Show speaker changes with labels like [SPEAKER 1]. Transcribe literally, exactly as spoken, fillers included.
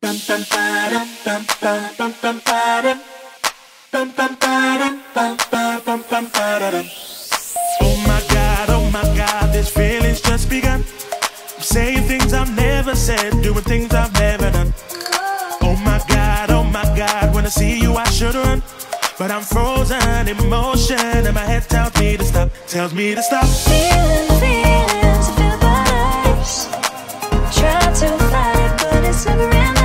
[SPEAKER 1] Oh my God, oh my God, this feeling's just begun. I'm saying things I've never said, doing things I've never done. Oh my God, oh my God, when I see you I should run, but I'm frozen in motion and my head tells me to stop, tells me to stop.
[SPEAKER 2] Feeling the feelings, feel the vibes. Try to fight it, but it's never enough.